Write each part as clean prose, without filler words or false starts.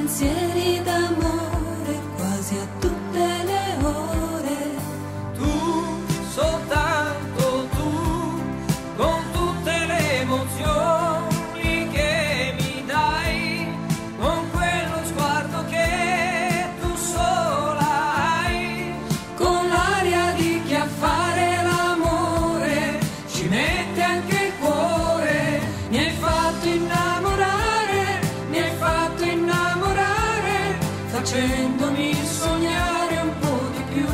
pensieri d'amore quasi a tutte le ore. Tu, soltanto tu, con tutte le emozioni che mi dai, con quello sguardo che tu sola hai, Con l'aria di chi a fare l'amore ci mette anche il cuore. Mi hai fatto innamorare, mi hai fatto innamorare, facendomi sognare un po' di più.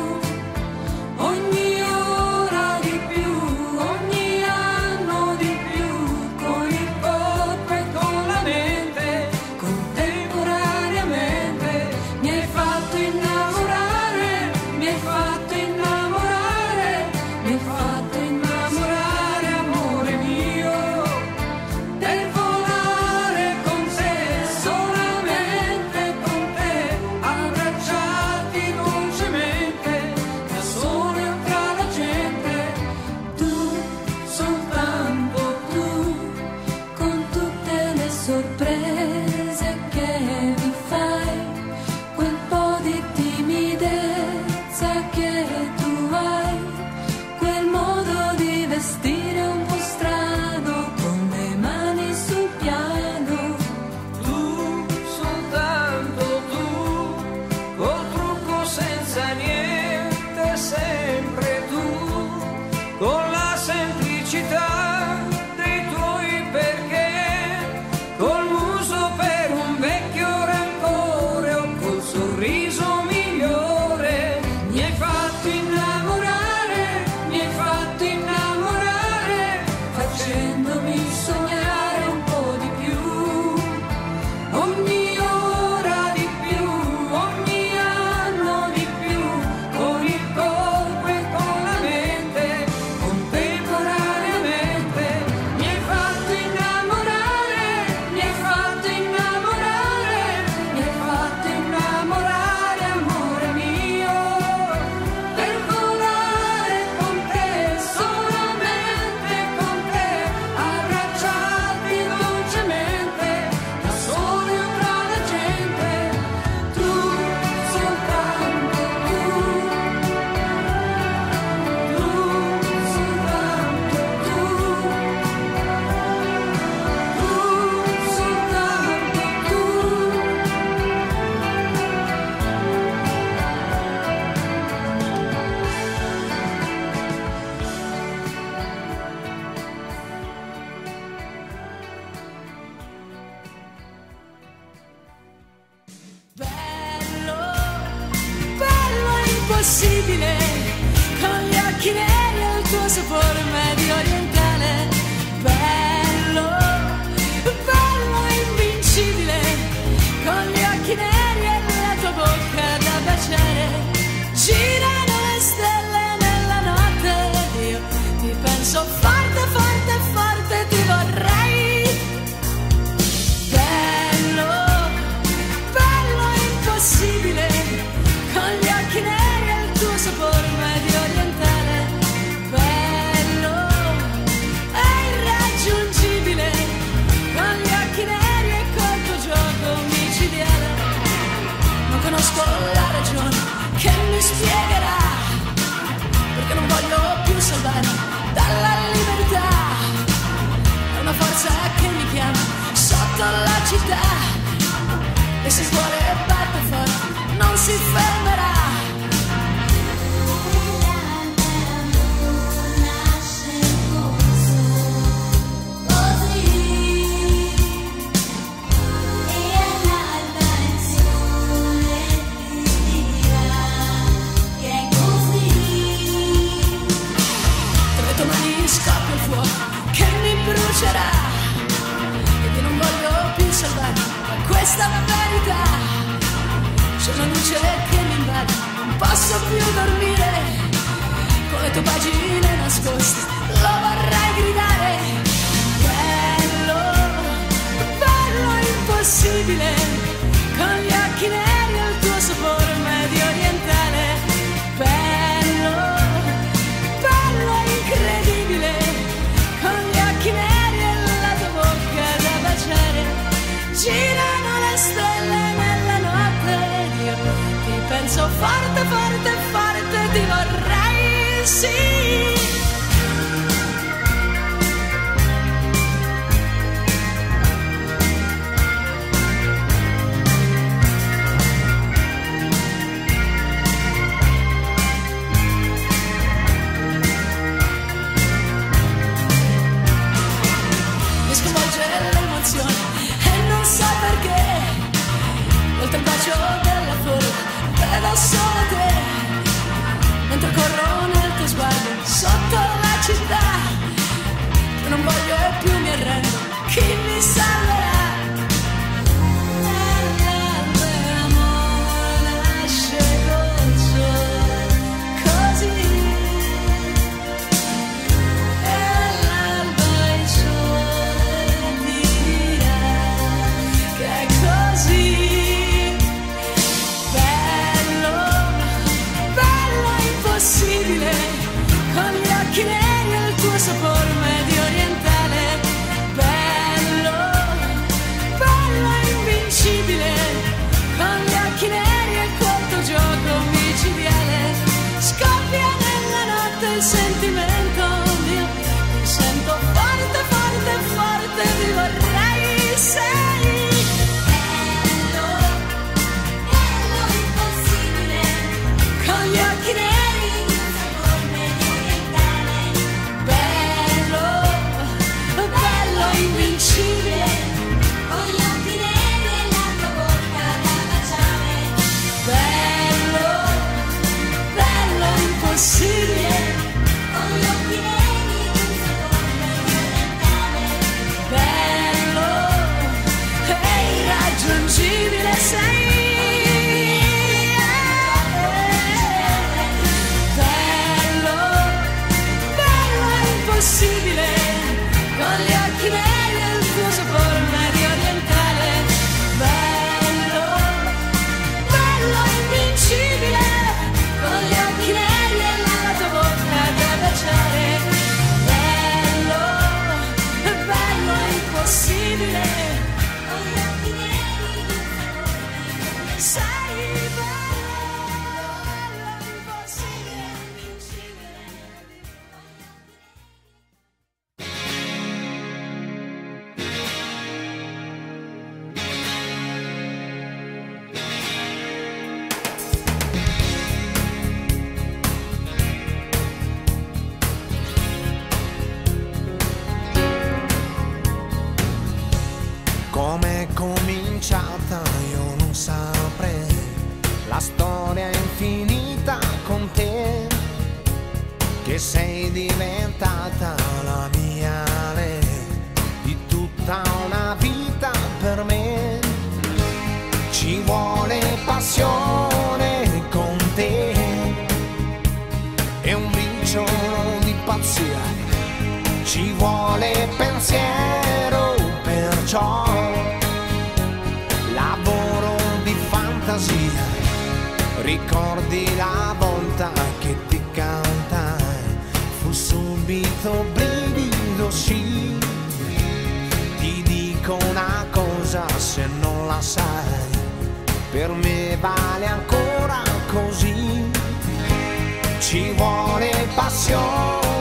Ogni ora di più, ogni anno di più, con il corpo e con la mente, contemporaneamente. Mi hai fatto innamorare, mi hai fatto innamorare, mi hai fatto innamorare, amore mio, per volare con te, solamente con te, abbracciarti dolcemente, da sole o tra la gente. Tu, soltanto tu, con tutte le sorprese che mi fai, quel po' di timidezza che tu hai, quel modo di vestire un po' strano, con le mani sul piano. tu, soltanto tu, col trucco senza niente, sempre tu, con la semplicità dei tuoi perché, col muso per un vecchio rancore o col sorriso migliore. Mi hai fatto innamorare, mi hai fatto innamorare, facendomi sognare un po' di più. Ogni ora di più, ogni anno di più, con il corpo e con la mente, contemporaneamente. Mi hai fatto innamorare, mi hai fatto innamorare, mi hai fatto innamorare, amore mio, per volare con te, solamente con te, abbracciarti dolcemente, da sole o tra la gente. Tu, soltanto tu, soltanto tu, soltanto tu. Bello, bello e impossibile, con gli occhi neri e il tuo sapore medio orientale. Bello, bello e invincibile, con gli occhi neri e la tua bocca da baciare. Girano le stelle nella notte, io ti penso forte, forte, forte, ti vorrei. Bello, bello e impossibile, con gli occhi neri e il tuo sapore medio orientale. Bello e irraggiungibile, con gli occhi neri e col tuo gioco micidiale. Non conosco la ragione che mi spiegherà perché non voglio più salvare dalla libertà. È una forza che mi chiama sotto la città, e se il cuore batte forte non si fermerà. Nasce così, e all'alba il sole ti dirà che è così. Tra le tue mani scoppia il fuoco che mi brucerà, e che non voglio più salvare da questa verità. C'è una luce che mi invade, non posso più dormire, con le tue pagine nascoste lo vorrei gridare. Bello, bello e impossibile, con gli occhi neri e il tuo sapore medio orientale. Bello, bello e incredibile, con gli occhi neri e la tua bocca da baciare. Girano le stelle impossibile, con gli occhi neri e il tuo sapore medio orientale. Bello, bello invincibile, con gli occhi neri e la tua bocca da baciare. Bello, bello impossibile, con gli occhi neri e il tuo sapore. Sei bello, bello impossibile, invincibile. Com'è cominciata io non saprei, la storia è infinita con te, che sei diventata la mia lei, di tutta una vita per me. Ci vuole passione con te e un briciolo di pazzia, ci vuole pensiero, perciò lavoro di fantasia. Ricordi la volta che ti cantai, fu subito brivido, sì. Ti dico una cosa, se non la sai, per me vale ancora così. Ci vuole passione